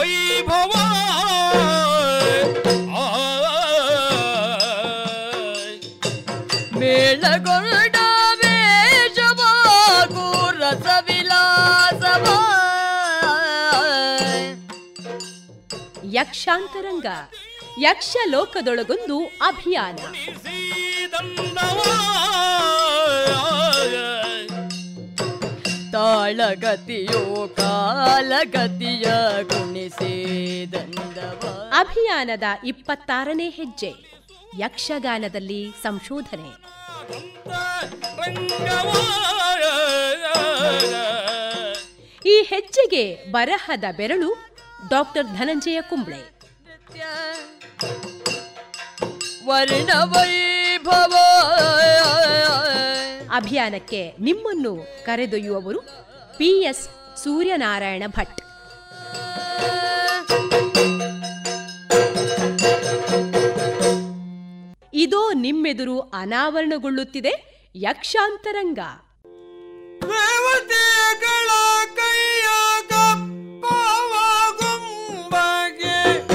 ವೈಭವ ಮೇಳಗೊಂಡ ವೇಷವಾಗೂ ರಸವಿಲಾಸವ. ಯಕ್ಷಾಂತರಂಗ ಯಕ್ಷಲೋಕದೊಳಗೊಂದು ಅಭಿಯಾನ. ತಾಳಗತಿಯೋ ಕಾಲಗತಿಯ ಗುಣಿಸಿದಂದವ. ಅಭಿಯಾನದ 26ನೇ ಹೆಜ್ಜೆ ಯಕ್ಷಗಾನದಲ್ಲಿ ಸಂಶೋಧನೆ. ಈ ಹೆಜ್ಜೆಗೆ ಬರಹದ ಬೆರಳು ಡಾಕ್ಟರ್ ಧನಂಜಯ ಕುಂಬ್ಳೆ. ವರ್ಣವೈಭವ ಅಭಿಯಾನಕ್ಕೆ ನಿಮ್ಮನ್ನು ಕರೆದೊಯ್ಯುವವರು PS ಸೂರ್ಯನಾರಾಯಣ ಭಟ್. ಇದೋ ನಿಮ್ಮೆದುರು ಅನಾವರಣಗೊಳ್ಳುತ್ತಿದೆ ಯಕ್ಷಾಂತರಂಗ. ದೇವತೆಗಳ ಕೈಯ ಕಪ್ಪವಾಗುಂಬಗೆ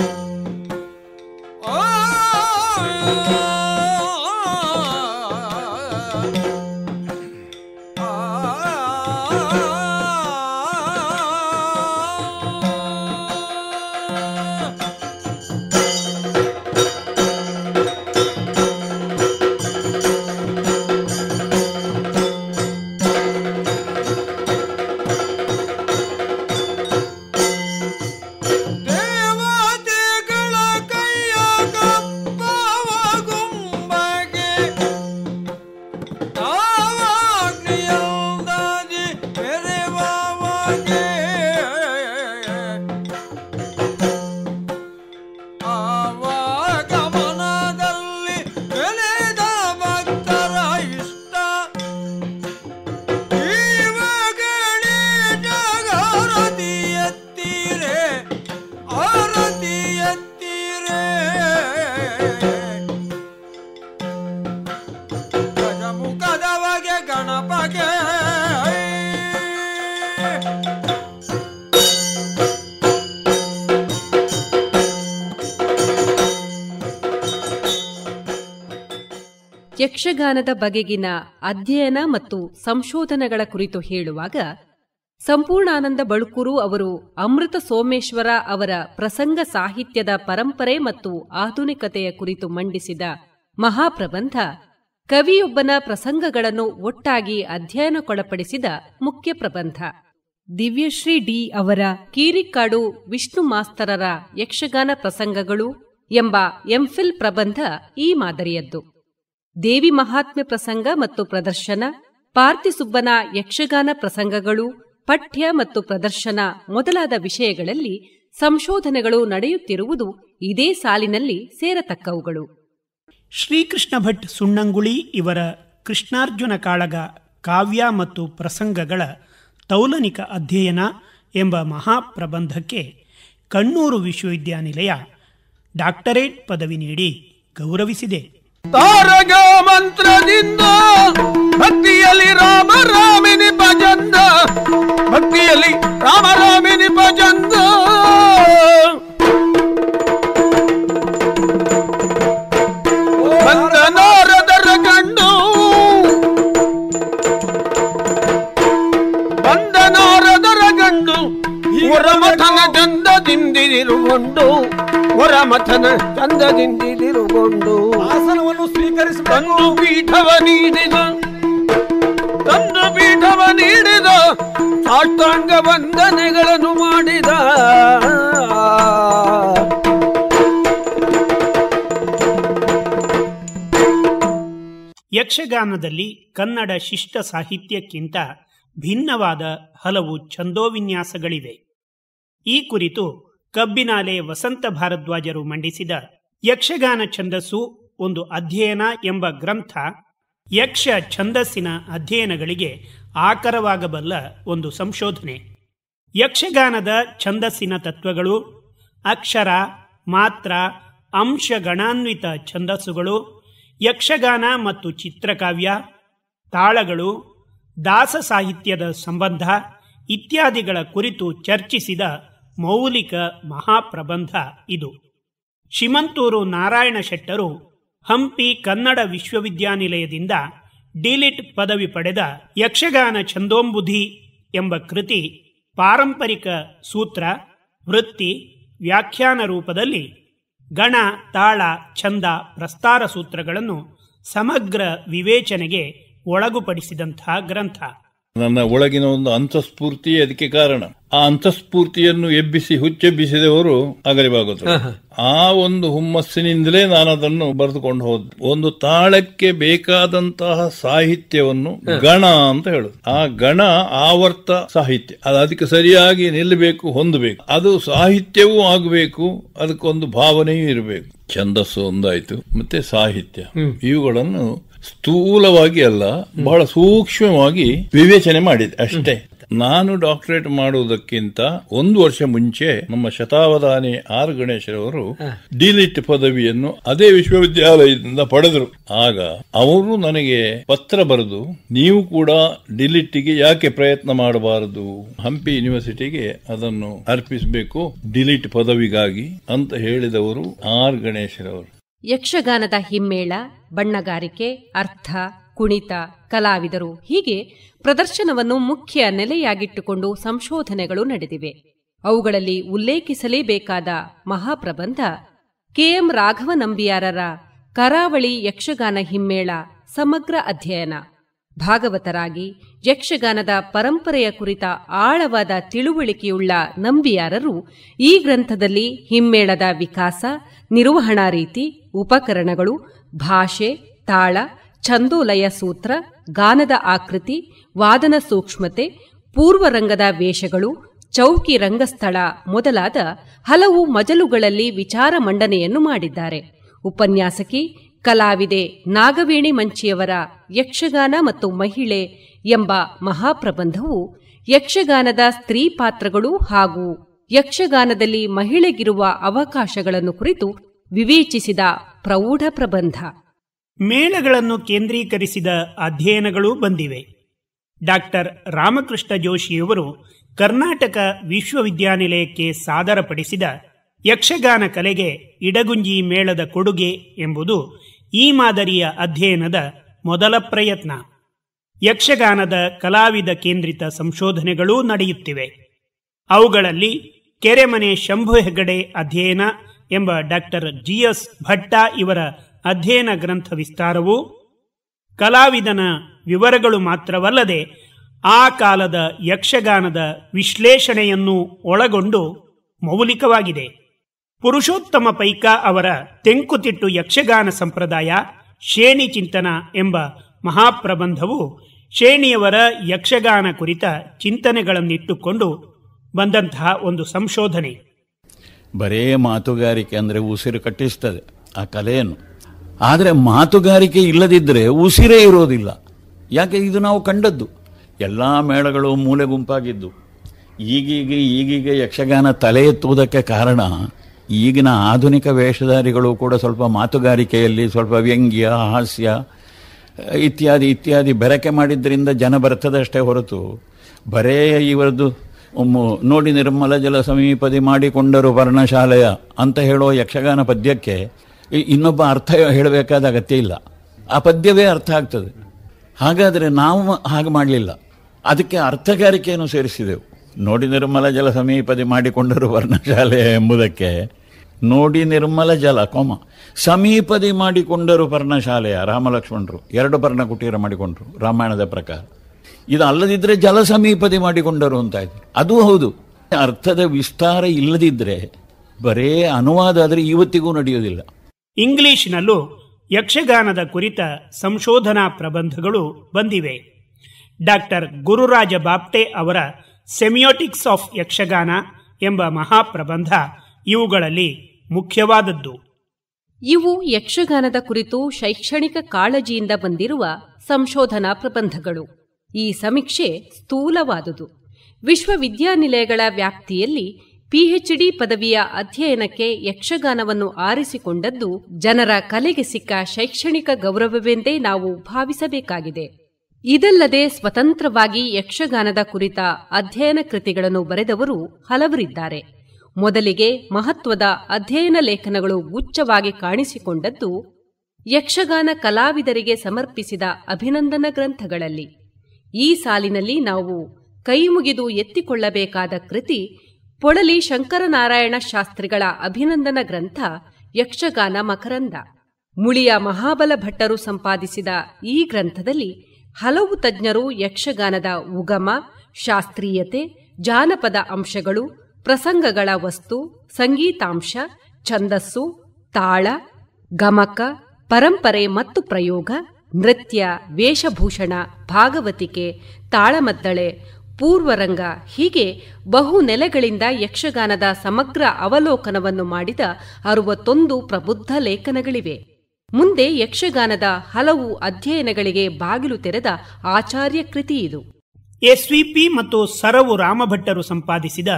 ಯಕ್ಷಗಾನದ ಬಗೆಗಿನ ಅಧ್ಯಯನ ಮತ್ತು ಸಂಶೋಧನೆಗಳ ಕುರಿತು ಹೇಳುವಾಗ ಸಂಪೂರ್ಣಾನಂದ ಬಳುಕೂರು ಅವರು ಅಮೃತ ಸೋಮೇಶ್ವರ ಅವರ ಪ್ರಸಂಗ ಸಾಹಿತ್ಯದ ಪರಂಪರೆ ಮತ್ತು ಆಧುನಿಕತೆಯ ಕುರಿತು ಮಂಡಿಸಿದ ಮಹಾಪ್ರಬಂಧ ಕವಿಯೊಬ್ಬನ ಪ್ರಸಂಗಗಳನ್ನು ಒಟ್ಟಾಗಿ ಅಧ್ಯಯನಕ್ಕೊಳಪಡಿಸಿದ ಮುಖ್ಯ ಪ್ರಬಂಧ. ದಿವ್ಯಶ್ರೀ ಡಿ ಅವರ ಕೀರಿಕ್ಕಾಡು ವಿಷ್ಣು ಮಾಸ್ತರರ ಯಕ್ಷಗಾನ ಪ್ರಸಂಗಗಳು ಎಂಬ ಎಂಫಿಲ್ ಪ್ರಬಂಧ ಈ ಮಾದರಿಯದ್ದು. ದೇವಿ ಮಹಾತ್ಮ್ಯ ಪ್ರಸಂಗ ಮತ್ತು ಪ್ರದರ್ಶನ, ಪಾರ್ತಿಸುಬ್ಬನ ಯಕ್ಷಗಾನ ಪ್ರಸಂಗಗಳು, ಪಠ್ಯ ಮತ್ತು ಪ್ರದರ್ಶನ ಮೊದಲಾದ ವಿಷಯಗಳಲ್ಲಿ ಸಂಶೋಧನೆಗಳು ನಡೆಯುತ್ತಿರುವುದು ಇದೇ ಸಾಲಿನಲ್ಲಿ ಸೇರತಕ್ಕವುಗಳು. ಶ್ರೀಕೃಷ್ಣ ಭಟ್ ಸುಣ್ಣಂಗುಳಿ ಇವರ ಕೃಷ್ಣಾರ್ಜುನ ಕಾಳಗ ಕಾವ್ಯ ಮತ್ತು ಪ್ರಸಂಗಗಳ ತೌಲನಿಕ ಅಧ್ಯಯನ ಎಂಬ ಮಹಾಪ್ರಬಂಧಕ್ಕೆ ಕಣ್ಣೂರು ವಿಶ್ವವಿದ್ಯಾನಿಲಯ ಡಾಕ್ಟರೇಟ್ ಪದವಿ ನೀಡಿ ಗೌರವಿಸಿದೆ. ತಾರಗ ಮಂತ್ರದಿಂದ ಭಕ್ತಿಯಲ್ಲಿ ರಾಮ ರಾಮಿನಿ ಭಜಂದ, ಭಕ್ತಿಯಲ್ಲಿ ರಾಮ ರಾಮಿನಿ ಭಜಂದ. ಬಂದ ನಾರದರ ಗಂಡು, ಬಂದ ನಾರದರ ಗಂಡು ಹೊರಮಥನ ಚಂದದಿಂದಿರುಗೊಂಡು, ಹೊರಮಥನ ಚಂದದಿಂದಿರುಗೊಂಡು ಆಸನವನ್ನು ಸ್ವೀಕರಿಸಿ ತಂದು ಪೀಠವ ನೀಡಿದ, ತಂದು ಪೀಠವ ನೀಡಿದ, ಸಾಷ್ಟಾಂಗ ವಂದನೆಗಳನ್ನು ಮಾಡಿದ. ಯಕ್ಷಗಾನದಲ್ಲಿ ಕನ್ನಡ ಶಿಷ್ಟ ಸಾಹಿತ್ಯಕ್ಕಿಂತ ಭಿನ್ನವಾದ ಹಲವು ಛಂದೋವಿನ್ಯಾಸಗಳಿವೆ. ಈ ಕುರಿತು ಕಬ್ಬಿನಾಲೆ ವಸಂತ ಭಾರದ್ವಾಜರು ಮಂಡಿಸಿದ ಯಕ್ಷಗಾನ ಛಂದಸ್ಸು ಒಂದು ಅಧ್ಯಯನ ಎಂಬ ಗ್ರಂಥ ಯಕ್ಷ ಛಂದಸ್ಸಿನ ಅಧ್ಯಯನಗಳಿಗೆ ಆಕರವಾಗಬಲ್ಲ ಒಂದು ಸಂಶೋಧನೆ. ಯಕ್ಷಗಾನದ ಛಂದಸ್ಸಿನ ತತ್ವಗಳು, ಅಕ್ಷರ, ಮಾತ್ರ, ಅಂಶಗಣಾನ್ವಿತ ಛಂದಸ್ಸುಗಳು, ಯಕ್ಷಗಾನ ಮತ್ತು ಚಿತ್ರಕಾವ್ಯ, ತಾಳಗಳು, ದಾಸ ಸಾಹಿತ್ಯದ ಸಂಬಂಧ ಇತ್ಯಾದಿಗಳ ಕುರಿತು ಚರ್ಚಿಸಿದ ಮೌಲಿಕ ಮಹಾಪ್ರಬಂಧ ಇದು. ಶಿಮಂತೂರು ನಾರಾಯಣ ಶೆಟ್ಟರು ಹಂಪಿ ಕನ್ನಡ ವಿಶ್ವವಿದ್ಯಾನಿಲಯದಿಂದ ಡಿಲಿಟ್ ಪದವಿ ಪಡೆದ ಯಕ್ಷಗಾನ ಛಂದೋಂಬುಧಿ ಎಂಬ ಕೃತಿ ಪಾರಂಪರಿಕ ಸೂತ್ರ, ವೃತ್ತಿ, ವ್ಯಾಖ್ಯಾನ ರೂಪದಲ್ಲಿ ಗಣ, ತಾಳ, ಛಂದ, ಪ್ರಸ್ತಾರ ಸೂತ್ರಗಳನ್ನು ಸಮಗ್ರ ವಿವೇಚನೆಗೆ ಒಳಗುಪಡಿಸಿದಂತಹ ಗ್ರಂಥ. ನನ್ನ ಒಳಗಿನ ಒಂದು ಅಂತಸ್ಫೂರ್ತಿಯೇ ಅದಕ್ಕೆ ಕಾರಣ. ಆ ಅಂತಸ್ಫೂರ್ತಿಯನ್ನು ಎಬ್ಬಿಸಿ ಹುಚ್ಚೆಬ್ಬಿಸಿದವರು ಅಗಲಿಭಾಗವತರು. ಆ ಒಂದು ಹುಮ್ಮಸ್ಸಿನಿಂದಲೇ ನಾನು ಅದನ್ನು ಬರೆದುಕೊಂಡು ಹೋದ್. ಒಂದು ತಾಳಕ್ಕೆ ಬೇಕಾದಂತಹ ಸಾಹಿತ್ಯವನ್ನು ಗಣ ಅಂತ ಹೇಳುದು. ಆ ಗಣ ಆವರ್ತ ಸಾಹಿತ್ಯ, ಅದು ಅದಕ್ಕೆ ಸರಿಯಾಗಿ ನಿಲ್ಲಬೇಕು, ಹೊಂದಬೇಕು. ಅದು ಸಾಹಿತ್ಯವೂ ಆಗಬೇಕು, ಅದಕ್ಕೊಂದು ಭಾವನೆಯೂ ಇರಬೇಕು. ಛಂದಸ್ಸು ಒಂದಾಯ್ತು, ಮತ್ತೆ ಸಾಹಿತ್ಯ, ಇವುಗಳನ್ನು ಸ್ಥೂಲವಾಗಿ ಅಲ್ಲ, ಬಹಳ ಸೂಕ್ಷ್ಮವಾಗಿ ವಿವೇಚನೆ ಮಾಡಿದೆ ಅಷ್ಟೇ. ನಾನು ಡಾಕ್ಟರೇಟ್ ಮಾಡುವುದಕ್ಕಿಂತ 1 ವರ್ಷ ಮುಂಚೆ ನಮ್ಮ ಶತಾವಧಾನಿ ಆರ್ ಗಣೇಶರವರು ಡಿಲಿಟ್ ಪದವಿಯನ್ನು ಅದೇ ವಿಶ್ವವಿದ್ಯಾಲಯದಿಂದ ಪಡೆದರು. ಆಗ ಅವರು ನನಗೆ ಪತ್ರ ಬರೆದು, ನೀವು ಕೂಡ ಡಿಲಿಟ್ಗೆ ಯಾಕೆ ಪ್ರಯತ್ನ ಮಾಡಬಾರದು, ಹಂಪಿ ಯೂನಿವರ್ಸಿಟಿಗೆ ಅದನ್ನು ಅರ್ಪಿಸಬೇಕು ಡಿಲಿಟ್ ಪದವಿಗಾಗಿ ಅಂತ ಹೇಳಿದವರು ಆರ್ ಗಣೇಶರವರು. ಯಕ್ಷಗಾನದ ಹಿಮ್ಮೇಳ, ಬಣ್ಣಗಾರಿಕೆ, ಅರ್ಥ, ಕುಣಿತ, ಕಲಾವಿದರು ಹೀಗೆ ಪ್ರದರ್ಶನವನ್ನು ಮುಖ್ಯ ನೆಲೆಯಾಗಿಟ್ಟುಕೊಂಡು ಸಂಶೋಧನೆಗಳು ನಡೆದಿವೆ. ಅವುಗಳಲ್ಲಿ ಉಲ್ಲೇಖಿಸಲೇಬೇಕಾದ ಮಹಾಪ್ರಬಂಧ ಕೆಎಂ ರಾಘವನಂಬಿಯಾರರ ಕರಾವಳಿ ಯಕ್ಷಗಾನ ಹಿಮ್ಮೇಳ ಸಮಗ್ರ ಅಧ್ಯಯನ. ಭಾಗವತರಾಗಿ ಯಕ್ಷಗಾನದ ಪರಂಪರೆಯ ಕುರಿತ ಆಳವಾದ ತಿಳುವಳಿಕೆಯುಳ್ಳ ನಂಬಿಯಾರರು ಈ ಗ್ರಂಥದಲ್ಲಿ ಹಿಮ್ಮೇಳದ ವಿಕಾಸ, ನಿರ್ವಹಣಾ ರೀತಿ, ಉಪಕರಣಗಳು, ಭಾಷೆ, ತಾಳ, ಛಂದೋಲಯ ಸೂತ್ರ, ಗಾನದ ಆಕೃತಿ, ವಾದನ ಸೂಕ್ಷ್ಮತೆ, ಪೂರ್ವರಂಗದ ವೇಷಗಳು, ಚೌಕಿ ರಂಗಸ್ಥಳ ಮೊದಲಾದ ಹಲವು ಮಜಲುಗಳಲ್ಲಿ ವಿಚಾರ ಮಂಡನೆಯನ್ನು ಮಾಡಿದ್ದಾರೆ. ಉಪನ್ಯಾಸಕಿ ಕಲಾವಿದೆ ನಾಗವೇಣಿ ಮಂಚಿಯವರ ಯಕ್ಷಗಾನ ಮತ್ತು ಮಹಿಳೆ ಎಂಬ ಮಹಾಪ್ರಬಂಧವು ಯಕ್ಷಗಾನದ ಸ್ತ್ರೀ ಪಾತ್ರಗಳು ಹಾಗೂ ಯಕ್ಷಗಾನದಲ್ಲಿ ಮಹಿಳೆಗಿರುವ ಅವಕಾಶಗಳನ್ನು ಕುರಿತು ವಿವೇಚಿಸಿದ ಪ್ರೌಢ ಪ್ರಬಂಧ. ಮೇಳಗಳನ್ನು ಕೇಂದ್ರೀಕರಿಸಿದ ಅಧ್ಯಯನಗಳೂ ಬಂದಿವೆ. ಡಾಕ್ಟರ್ ರಾಮಕೃಷ್ಣ ಜೋಶಿಯವರು ಕರ್ನಾಟಕ ವಿಶ್ವವಿದ್ಯಾನಿಲಯಕ್ಕೆ ಸಾದರಪಡಿಸಿದ ಯಕ್ಷಗಾನ ಕಲೆಗೆ ಇಡಗುಂಜಿ ಮೇಳದ ಕೊಡುಗೆ ಎಂಬುದು ಈ ಮಾದರಿಯ ಅಧ್ಯಯನದ ಮೊದಲ ಪ್ರಯತ್ನ. ಯಕ್ಷಗಾನದ ಕಲಾವಿದ ಕೇಂದ್ರಿತ ಸಂಶೋಧನೆಗಳೂ ನಡೆಯುತ್ತಿವೆ. ಅವುಗಳಲ್ಲಿ ಕೆರೆಮನೆ ಶಂಭು ಹೆಗಡೆ ಅಧ್ಯಯನ ಎಂಬ ಡಾಕ್ಟರ್ ಜಿಎಸ್ ಭಟ್ಟ ಇವರ ಅಧ್ಯಯನ ಗ್ರಂಥ ವಿಸ್ತಾರವು ಕಲಾವಿದನ ವಿವರಗಳು ಮಾತ್ರವಲ್ಲದೆ ಆ ಕಾಲದ ಯಕ್ಷಗಾನದ ವಿಶ್ಲೇಷಣೆಯನ್ನು ಒಳಗೊಂಡು ಮೌಲಿಕವಾಗಿದೆ. ಪುರುಷೋತ್ತಮ ಪೈಕ ಅವರ ತೆಂಕುತಿಟ್ಟು ಯಕ್ಷಗಾನ ಸಂಪ್ರದಾಯ, ಶೇಣಿ ಚಿಂತನ ಎಂಬ ಮಹಾಪ್ರಬಂಧವು ಶೇಣಿಯವರ ಯಕ್ಷಗಾನ ಕುರಿತ ಚಿಂತನೆಗಳನ್ನಿಟ್ಟುಕೊಂಡು ಬಂದಂತಹ ಒಂದು ಸಂಶೋಧನೆ. ಬರೇ ಮಾತುಗಾರಿಕೆ ಅಂದರೆ ಉಸಿರು ಕಟ್ಟಿಸ್ತದೆ ಆ ಕಲೆಯನ್ನು. ಆದರೆ ಮಾತುಗಾರಿಕೆ ಇಲ್ಲದಿದ್ದರೆ ಉಸಿರೇ ಇರೋದಿಲ್ಲ. ಯಾಕೆ? ಇದು ನಾವು ಕಂಡದ್ದು. ಎಲ್ಲ ಮೇಳಗಳು ಮೂಲೆ ಗುಂಪಾಗಿದ್ದು. ಈಗೀಗ ಯಕ್ಷಗಾನ ತಲೆ ಎತ್ತುವುದಕ್ಕೆ ಕಾರಣ ಈಗಿನ ಆಧುನಿಕ ವೇಷಧಾರಿಗಳು ಕೂಡ ಸ್ವಲ್ಪ ಮಾತುಗಾರಿಕೆಯಲ್ಲಿ ಸ್ವಲ್ಪ ವ್ಯಂಗ್ಯ, ಹಾಸ್ಯ ಇತ್ಯಾದಿ ಬೆರಕೆ ಮಾಡಿದ್ರಿಂದ ಜನ ಬರ್ತದಷ್ಟೇ ಹೊರತು ಬರೇ ಇವರದ್ದು ನೋಡಿ ನಿರ್ಮಲ ಜಲ ಸಮೀಪದಿ ಮಾಡಿಕೊಂಡರು ಪರ್ಣಶಾಲೆಯ ಅಂತ ಹೇಳೋ ಯಕ್ಷಗಾನ ಪದ್ಯಕ್ಕೆ ಇನ್ನೊಬ್ಬ ಅರ್ಥ ಹೇಳಬೇಕಾದ ಅಗತ್ಯ ಇಲ್ಲ. ಆ ಪದ್ಯವೇ ಅರ್ಥ ಆಗ್ತದೆ. ಹಾಗಾದರೆ ನಾವು ಹಾಗೆ ಮಾಡಲಿಲ್ಲ. ಅದಕ್ಕೆ ಅರ್ಥಗಾರಿಕೆಯನ್ನು ಸೇರಿಸಿದೆವು. ನೋಡಿ ನಿರ್ಮಲ ಜಲ ಸಮೀಪದಿ ಮಾಡಿಕೊಂಡರು ಪರ್ಣಶಾಲೆಯ ಎಂಬುದಕ್ಕೆ ನೋಡಿ ನಿರ್ಮಲ ಜಲ ಸಮೀಪದಿ ಮಾಡಿಕೊಂಡರು ಪರ್ಣಶಾಲೆಯ ರಾಮಲಕ್ಷ್ಮಣರು 2 ಪರ್ಣ ಕುಟೀರ ಮಾಡಿಕೊಂಡ್ರು ರಾಮಾಯಣದ ಪ್ರಕಾರ. ಇದು ಅಲ್ಲದಿದ್ದರೆ ಜಲ ಸಮೀಪದಿ ಮಾಡಿಕೊಂಡರು ಅಂತಾಯ್ತು. ಅದು ಹೌದು. ಅರ್ಥದ ವಿಸ್ತಾರ ಇಲ್ಲದಿದ್ದರೆ ಬರೇ ಅನುವಾದ ಆದರೆ ಇವತ್ತಿಗೂ ನಡೆಯೋದಿಲ್ಲ. ಇಂಗ್ಲಿಷ್ನಲ್ಲೂ ಯಕ್ಷಗಾನದ ಕುರಿತ ಸಂಶೋಧನಾ ಪ್ರಬಂಧಗಳು ಬಂದಿವೆ. ಡಾಕ್ಟರ್ ಗುರುರಾಜ ಬಾಪ್ಟೆ ಅವರ ಸೆಮಿಯೋಟಿಕ್ಸ್ ಆಫ್ ಯಕ್ಷಗಾನ ಎಂಬ ಮಹಾಪ್ರಬಂಧ ಇವುಗಳಲ್ಲಿ ಮುಖ್ಯವಾದದ್ದು. ಇವು ಯಕ್ಷಗಾನದ ಕುರಿತು ಶೈಕ್ಷಣಿಕ ಕಾಳಜಿಯಿಂದ ಬಂದಿರುವ ಸಂಶೋಧನಾ ಪ್ರಬಂಧಗಳು. ಈ ಸಮೀಕ್ಷೆ ಸ್ಥೂಲವಾದುದು. ವಿಶ್ವವಿದ್ಯಾನಿಲಯಗಳ ವ್ಯಾಪ್ತಿಯಲ್ಲಿ ಪಿಎಚ್ಡಿ ಪದವಿಯ ಅಧ್ಯಯನಕ್ಕೆ ಯಕ್ಷಗಾನವನ್ನು ಆರಿಸಿಕೊಂಡದ್ದು ಜನರ ಕಲೆಗೆ ಸಿಕ್ಕ ಶೈಕ್ಷಣಿಕ ಗೌರವವೆಂದೇ ನಾವು ಭಾವಿಸಬೇಕಾಗಿದೆ. ಇದಲ್ಲದೆ ಸ್ವತಂತ್ರವಾಗಿ ಯಕ್ಷಗಾನದ ಕುರಿತ ಅಧ್ಯಯನ ಕೃತಿಗಳನ್ನು ಬರೆದವರು ಹಲವರಿದ್ದಾರೆ. ಮೊದಲಿಗೆ ಮಹತ್ವದ ಅಧ್ಯಯನ ಲೇಖನಗಳು ಗುಚ್ಛವಾಗಿ ಕಾಣಿಸಿಕೊಂಡದ್ದು ಯಕ್ಷಗಾನ ಕಲಾವಿದರಿಗೆ ಸಮರ್ಪಿಸಿದ ಅಭಿನಂದನ ಗ್ರಂಥಗಳಲ್ಲಿ. ಈ ಸಾಲಿನಲ್ಲಿ ನಾವು ಕೈಮುಗಿದು ಎತ್ತಿಕೊಳ್ಳಬೇಕಾದ ಕೃತಿ ಪೊಳಲಿ ಶಂಕರನಾರಾಯಣ ಶಾಸ್ತ್ರಿಗಳ ಅಭಿನಂದನ ಗ್ರಂಥ ಯಕ್ಷಗಾನ ಮಕರಂದ. ಮುಳಿಯ ಮಹಾಬಲ ಭಟ್ಟರು ಸಂಪಾದಿಸಿದ ಈ ಗ್ರಂಥದಲ್ಲಿ ಹಲವು ತಜ್ಞರು ಯಕ್ಷಗಾನದ ಉಗಮ, ಶಾಸ್ತ್ರೀಯತೆ, ಜಾನಪದ ಅಂಶಗಳು, ಪ್ರಸಂಗಗಳ ವಸ್ತು, ಸಂಗೀತಾಂಶ, ಛಂದಸ್ಸು, ತಾಳ, ಗಮಕ, ಪರಂಪರೆ ಮತ್ತು ಪ್ರಯೋಗ, ನೃತ್ಯ, ವೇಷಭೂಷಣ, ಭಾಗವತಿಕೆ, ತಾಳಮದ್ದಳೆ, ಪೂರ್ವರಂಗ ಹೀಗೆ ಬಹು ನೆಲೆಗಳಿಂದ ಯಕ್ಷಗಾನದ ಸಮಗ್ರ ಅವಲೋಕನವನ್ನು ಮಾಡಿದ 61 ಪ್ರಬುದ್ಧ ಲೇಖನಗಳಿವೆ. ಮುಂದೆ ಯಕ್ಷಗಾನದ ಹಲವು ಅಧ್ಯಯನಗಳಿಗೆ ಬಾಗಿಲು ತೆರೆದ ಆಚಾರ್ಯ ಕೃತಿ ಇದು. ಎಸ್ವಿಪಿ ಮತ್ತು ಸರವು ರಾಮಭಟ್ಟರು ಸಂಪಾದಿಸಿದ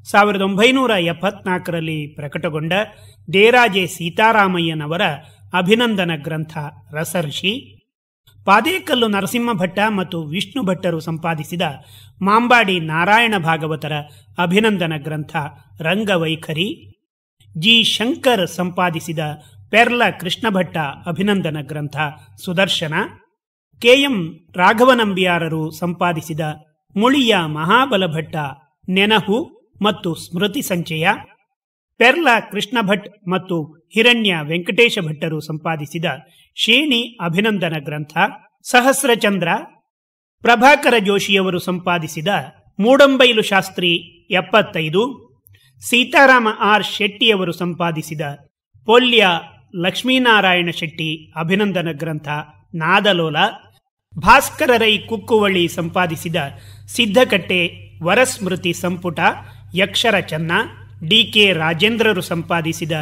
1974ರಲ್ಲಿ ಪ್ರಕಟಗೊಂಡ ದೇರಾಜೆ ಸೀತಾರಾಮಯ್ಯನವರ ಅಭಿನಂದನ ಗ್ರಂಥ ರಸರ್ಷಿ, ಪಾದೇಕಲ್ಲು ನರಸಿಂಹ ಭಟ್ಟ ಮತ್ತು ವಿಷ್ಣು ಭಟ್ಟರು ಸಂಪಾದಿಸಿದ ಮಾಂಬಾಡಿ ನಾರಾಯಣ ಭಾಗವತರ ಅಭಿನಂದನ ಗ್ರಂಥ ರಂಗವೈಖರಿ, ಜಿ ಶಂಕರ್ ಸಂಪಾದಿಸಿದ ಪೆರ್ಲ ಕೃಷ್ಣ ಭಟ್ಟ ಅಭಿನಂದನ ಗ್ರಂಥ ಸುದರ್ಶನ, ಕೆಎಂ ರಾಘವನಂಬಿಯಾರರು ಸಂಪಾದಿಸಿದ ಮುಳಿಯ ಮಹಾಬಲ ಭಟ್ಟ ನೆನಹು ಮತ್ತು ಸ್ಮೃತಿ ಸಂಚಯ, ಪೆರ್ಲ ಕೃಷ್ಣ ಭಟ್ ಮತ್ತು ಹಿರಣ್ಯ ವೆಂಕಟೇಶ ಭಟ್ಟರು ಸಂಪಾದಿಸಿದ ಶೇಣಿ ಅಭಿನಂದನ ಗ್ರಂಥ ಸಹಸ್ರಚಂದ್ರ, ಪ್ರಭಾಕರ ಜೋಶಿಯವರು ಸಂಪಾದಿಸಿದ ಮೂಡಂಬೈಲು ಶಾಸ್ತ್ರಿ 75, ಸೀತಾರಾಮ ಆರ್ ಶೆಟ್ಟಿಯವರು ಸಂಪಾದಿಸಿದ ಪೊಲ್ಯ ಲಕ್ಷ್ಮೀನಾರಾಯಣ ಶೆಟ್ಟಿ ಅಭಿನಂದನ ಗ್ರಂಥ ನಾದಲೋಲ, ಭಾಸ್ಕರ ರೈ ಕುಕ್ಕುವಳ್ಳಿ ಸಂಪಾದಿಸಿದ ಸಿದ್ಧಕಟ್ಟೆ ವರಸ್ಮೃತಿ ಸಂಪುಟ ಯಕ್ಷರ ಚನ್ನ, ಡಿಕೆ ರಾಜೇಂದ್ರರು ಸಂಪಾದಿಸಿದ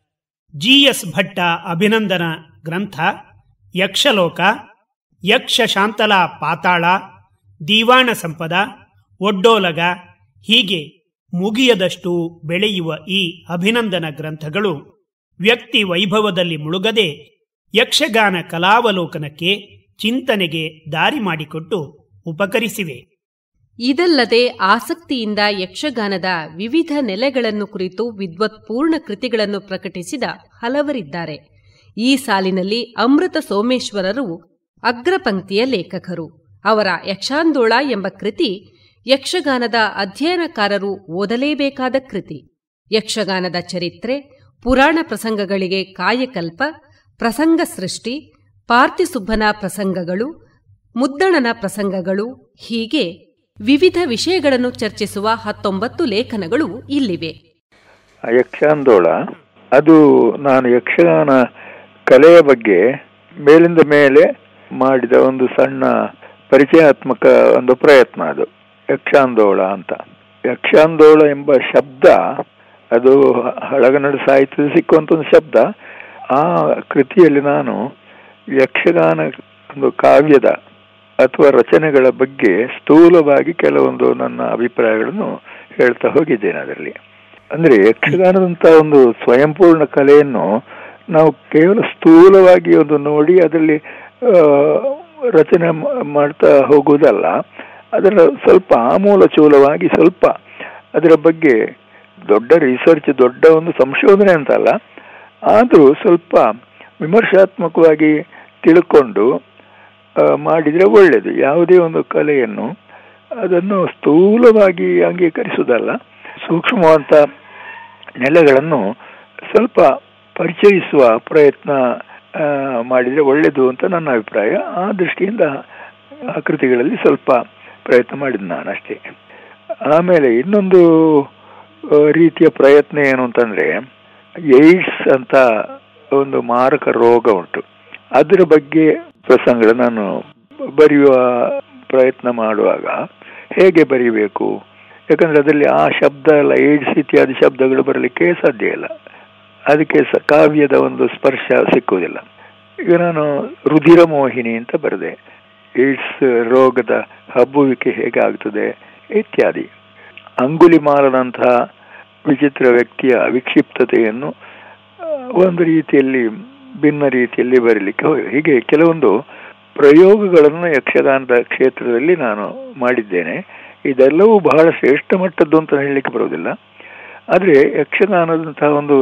ಜಿಎಸ್ ಭಟ್ಟ ಅಭಿನಂದನ ಗ್ರಂಥ ಯಕ್ಷಲೋಕ, ಯಕ್ಷ ಶಾಂತಲ ಪಾತಾಳ, ದೀವಾಣ ಸಂಪದ, ಒಡ್ಡೋಲಗ ಹೀಗೆ ಮುಗಿಯದಷ್ಟು ಬೆಳೆಯುವ ಈ ಅಭಿನಂದನ ಗ್ರಂಥಗಳು ವ್ಯಕ್ತಿ ವೈಭವದಲ್ಲಿ ಮುಳುಗದೆ ಯಕ್ಷಗಾನ ಕಲಾವಲೋಕನಕ್ಕೆ, ಚಿಂತನೆಗೆ ದಾರಿ ಮಾಡಿಕೊಟ್ಟು ಉಪಕರಿಸಿವೆ. ಇದಲ್ಲದೆ ಆಸಕ್ತಿಯಿಂದ ಯಕ್ಷಗಾನದ ವಿವಿಧ ನೆಲೆಗಳನ್ನು ಕುರಿತು ವಿದ್ವತ್ಪೂರ್ಣ ಕೃತಿಗಳನ್ನು ಪ್ರಕಟಿಸಿದ ಹಲವರಿದ್ದಾರೆ. ಈ ಸಾಲಿನಲ್ಲಿ ಅಮೃತ ಸೋಮೇಶ್ವರರು ಅಗ್ರಪಂಕ್ತಿಯ ಲೇಖಕರು. ಅವರ ಯಕ್ಷಾಂದೋಳ ಎಂಬ ಕೃತಿ ಯಕ್ಷಗಾನದ ಅಧ್ಯಯನಕಾರರು ಓದಲೇಬೇಕಾದ ಕೃತಿ. ಯಕ್ಷಗಾನದ ಚರಿತ್ರೆ, ಪುರಾಣ ಪ್ರಸಂಗಗಳಿಗೆ ಕಾಯಕಲ್ಪ, ಪ್ರಸಂಗ ಸೃಷ್ಟಿ, ಪಾರ್ತಿಸುಬ್ಬನ ಪ್ರಸಂಗಗಳು, ಮುದ್ದಣನ ಪ್ರಸಂಗಗಳು ಹೀಗೆ ವಿವಿಧ ವಿಷಯಗಳನ್ನು ಚರ್ಚಿಸುವ 19 ಲೇಖನಗಳು ಇಲ್ಲಿವೆ. ಯಕ್ಷಾಂದೋಳ ಅದು ನಾನು ಯಕ್ಷಗಾನ ಕಲೆಯ ಬಗ್ಗೆ ಮೇಲಿಂದ ಮೇಲೆ ಮಾಡಿದ ಒಂದು ಸಣ್ಣ ಪರಿಚಯಾತ್ಮಕ ಒಂದು ಪ್ರಯತ್ನ. ಅದು ಯಕ್ಷಾಂದೋಳ ಅಂತ. ಯಕ್ಷಾಂದೋಳ ಎಂಬ ಶಬ್ದ ಅದು ಹಳಗನ್ನಡ ಸಾಹಿತ್ಯದ ಸಿಕ್ಕುವಂತ ಒಂದು ಶಬ್ದ. ಆ ಕೃತಿಯಲ್ಲಿ ನಾನು ಯಕ್ಷಗಾನ ಒಂದು ಕಾವ್ಯದ ಅಥವಾ ರಚನೆಗಳ ಬಗ್ಗೆ ಸ್ಥೂಲವಾಗಿ ಕೆಲವೊಂದು ನನ್ನ ಅಭಿಪ್ರಾಯಗಳನ್ನು ಹೇಳ್ತಾ ಹೋಗಿದ್ದೇನೆ. ಅದರಲ್ಲಿ ಅಂದ್ರೆ ಯಕ್ಷಗಾನದಂತ ಒಂದು ಸ್ವಯಂಪೂರ್ಣ ಕಲೆಯನ್ನು ನಾವು ಕೇವಲ ಸ್ಥೂಲವಾಗಿ ಒಂದು ನೋಡಿ ಅದರಲ್ಲಿ ರಚನೆ ಮಾಡ್ತಾ ಹೋಗುವುದಲ್ಲ, ಅದರ ಸ್ವಲ್ಪ ಆಮೂಲಚೂಲವಾಗಿ ಸ್ವಲ್ಪ ಅದರ ಬಗ್ಗೆ ದೊಡ್ಡ ರಿಸರ್ಚ್, ದೊಡ್ಡ ಒಂದು ಸಂಶೋಧನೆ ಅಂತಲ್ಲ, ಆದರೂ ಸ್ವಲ್ಪ ವಿಮರ್ಶಾತ್ಮಕವಾಗಿ ತಿಳ್ಕೊಂಡು ಮಾಡಿದರೆ ಒಳ್ಳೆಯದು. ಯಾವುದೇ ಒಂದು ಕಲೆಯನ್ನು ಅದನ್ನು ಸ್ಥೂಲವಾಗಿ ಅಂಗೀಕರಿಸುವುದಲ್ಲ, ಸೂಕ್ಷ್ಮವಂತ ನೆಲೆಗಳನ್ನು ಸ್ವಲ್ಪ ಪರಿಚಯಿಸುವ ಪ್ರಯತ್ನ ಮಾಡಿದರೆ ಒಳ್ಳೆಯದು ಅಂತ ನನ್ನ ಅಭಿಪ್ರಾಯ. ಆ ದೃಷ್ಟಿಯಿಂದ ಆ ಕೃತಿಗಳಲ್ಲಿ ಸ್ವಲ್ಪ ಪ್ರಯತ್ನ ಮಾಡಿದ್ದು ನಾನು ಅಷ್ಟೇ. ಆಮೇಲೆ ಇನ್ನೊಂದು ರೀತಿಯ ಪ್ರಯತ್ನ ಏನು ಅಂತಂದರೆ, ಏಡ್ಸ್ ಅಂತ ಒಂದು ಮಾರಕ ರೋಗ ಉಂಟು. ಅದರ ಬಗ್ಗೆ ಪ್ರಸಂಗಗಳನ್ನು ನಾನು ಬರೆಯುವ ಪ್ರಯತ್ನ ಮಾಡುವಾಗ ಹೇಗೆ ಬರೀಬೇಕು, ಯಾಕಂದರೆ ಅದರಲ್ಲಿ ಆ ಶಬ್ದ ಎಲ್ಲ ಏಡ್ಸ್ ಇತ್ಯಾದಿ ಶಬ್ದಗಳು ಬರಲಿಕ್ಕೆ ಸಾಧ್ಯ ಇಲ್ಲ, ಅದಕ್ಕೆ ಕಾವ್ಯದ ಒಂದು ಸ್ಪರ್ಶ ಸಿಕ್ಕುವುದಿಲ್ಲ. ಈಗ ನಾನು ರುಧಿರ ಮೋಹಿನಿ ಅಂತ ಬರೆದೆ, ಏಡ್ಸ್ ರೋಗದ ಹಬ್ಬುವಿಕೆ ಹೇಗೆ ಆಗ್ತದೆ ಇತ್ಯಾದಿ. ಅಂಗುಲಿಮಾಲನಂತಹ ವಿಚಿತ್ರ ವ್ಯಕ್ತಿಯ ವಿಕ್ಷಿಪ್ತತೆಯನ್ನು ಒಂದು ರೀತಿಯಲ್ಲಿ ಭಿನ್ನ ರೀತಿಯಲ್ಲಿ ಬರೀಲಿಕ್ಕೆ ಹೀಗೆ ಕೆಲವೊಂದು ಪ್ರಯೋಗಗಳನ್ನು ಯಕ್ಷಗಾನದ ಕ್ಷೇತ್ರದಲ್ಲಿ ನಾನು ಮಾಡಿದ್ದೇನೆ. ಇದೆಲ್ಲವೂ ಬಹಳ ಶ್ರೇಷ್ಠ ಮಟ್ಟದ್ದು ಅಂತ ಹೇಳಲಿಕ್ಕೆ ಬರೋದಿಲ್ಲ, ಆದರೆ ಯಕ್ಷಗಾನದಂತಹ ಒಂದು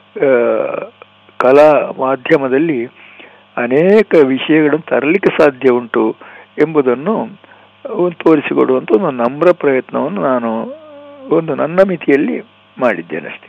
ಕಲಾ ಮಾಧ್ಯಮದಲ್ಲಿ ಅನೇಕ ವಿಷಯಗಳನ್ನು ತರಲಿಕ್ಕೆ ಸಾಧ್ಯ ಉಂಟು ಎಂಬುದನ್ನು ತೋರಿಸಿಕೊಡುವಂಥ ಒಂದು ನಮ್ರ ಪ್ರಯತ್ನವನ್ನು ನಾನು ನನ್ನ ಮಿತಿಯಲ್ಲಿ ಮಾಡಿದ್ದೇನಷ್ಟೇ.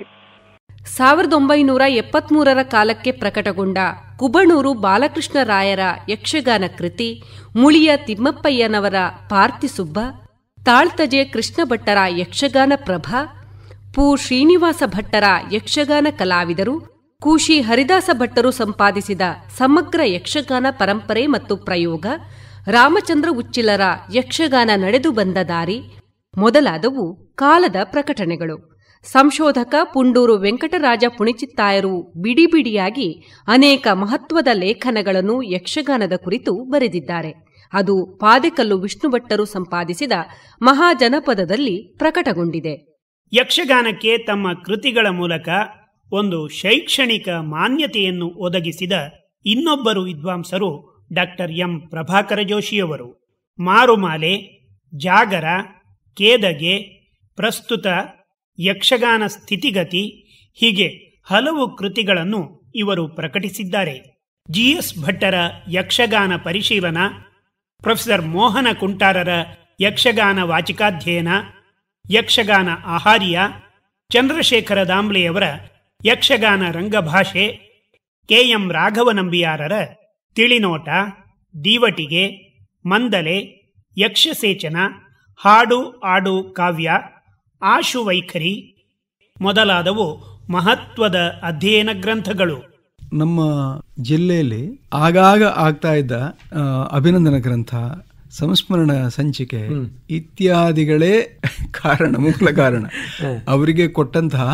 1973ರ ಕಾಲಕ್ಕೆ ಪ್ರಕಟಗೊಂಡ ಕುಬಣೂರು ಬಾಲಕೃಷ್ಣ ರಾಯರ ಯಕ್ಷಗಾನ ಕೃತಿ, ಮುಳಿಯ ತಿಮ್ಮಪ್ಪಯ್ಯನವರ ಪಾರ್ತಿಸುಬ್ಬ, ತಾಳ್ತಜೆ ಕೃಷ್ಣ ಭಟ್ಟರ ಯಕ್ಷಗಾನ ಪ್ರಭಾ, ಪು ಶ್ರೀನಿವಾಸ ಭಟ್ಟರ ಯಕ್ಷಗಾನ ಕಲಾವಿದರು, ಕೂಶಿ ಹರಿದಾಸ ಭಟ್ಟರು ಸಂಪಾದಿಸಿದ ಸಮಗ್ರ ಯಕ್ಷಗಾನ ಪರಂಪರೆ ಮತ್ತು ಪ್ರಯೋಗ, ರಾಮಚಂದ್ರ ಉಚ್ಚಿಲರ ಯಕ್ಷಗಾನ ನಡೆದು ಬಂದ ದಾರಿ ಮೊದಲಾದವು ಕಾಲದ ಪ್ರಕಟಣೆಗಳು. ಸಂಶೋಧಕ ಪುಂಡೂರು ವೆಂಕಟರಾಜ ಪುಣಿಚಿತ್ತಾಯರು ಬಿಡಿಬಿಡಿಯಾಗಿ ಅನೇಕ ಮಹತ್ವದ ಲೇಖನಗಳನ್ನು ಯಕ್ಷಗಾನದ ಕುರಿತು ಬರೆದಿದ್ದಾರೆ. ಅದು ಪಾದೆಕಲ್ಲು ವಿಷ್ಣುಭಟ್ಟರು ಸಂಪಾದಿಸಿದ ಮಹಾಜನಪದದಲ್ಲಿ ಪ್ರಕಟಗೊಂಡಿದೆ. ಯಕ್ಷಗಾನಕ್ಕೆ ತಮ್ಮ ಕೃತಿಗಳ ಮೂಲಕ ಒಂದು ಶೈಕ್ಷಣಿಕ ಮಾನ್ಯತೆಯನ್ನು ಒದಗಿಸಿದ ಇನ್ನೊಬ್ಬರು ವಿದ್ವಾಂಸರು ಡಾಕ್ಟರ್ ಎಂ ಪ್ರಭಾಕರ ಜೋಶಿಯವರು. ಮಾರುಮಾಲೆ, ಜಾಗರ, ಕೇದಗೆ, ಪ್ರಸ್ತುತ, ಯಕ್ಷಗಾನ ಸ್ಥಿತಿಗತಿ ಹೀಗೆ ಹಲವು ಕೃತಿಗಳನ್ನು ಇವರು ಪ್ರಕಟಿಸಿದ್ದಾರೆ. ಜಿಎಸ್ ಭಟ್ಟರ ಯಕ್ಷಗಾನ ಪರಿಶೀಲನಾ, ಪ್ರೊಫೆಸರ್ ಮೋಹನ ಕುಂಟಾರರ ಯಕ್ಷಗಾನ ವಾಚಿಕಾಧ್ಯಯನ, ಯಕ್ಷಗಾನ ಆಹಾರ್ಯ, ಚಂದ್ರಶೇಖರ ದಾಂಬ್ಲೆಯವರ ಯಕ್ಷಗಾನ ರಂಗಭಾಷೆ, ಕೆಎಂ ರಾಘವನಂಬಿಯಾರರ ತಿಳಿನೋಟ, ದೀವಟಿಗೆ, ಮಂದಲೆ, ಯಕ್ಷಸೇಚನ, ಹಾಡು ಆಡು ಕಾವ್ಯ, ಆಶುವೈಖರಿ ಮೊದಲಾದವು ಮಹತ್ವದ ಅಧ್ಯಯನ ಗ್ರಂಥಗಳು. ನಮ್ಮ ಜಿಲ್ಲೆಯಲ್ಲಿ ಆಗಾಗ ಆಗ್ತಾ ಇದ್ದ ಅಭಿನಂದನ ಗ್ರಂಥ, ಸಂಸ್ಮರಣ ಸಂಚಿಕೆ ಇತ್ಯಾದಿಗಳೇ ಮೂಲ ಕಾರಣ. ಅವರಿಗೆ ಕೊಟ್ಟಂತಹ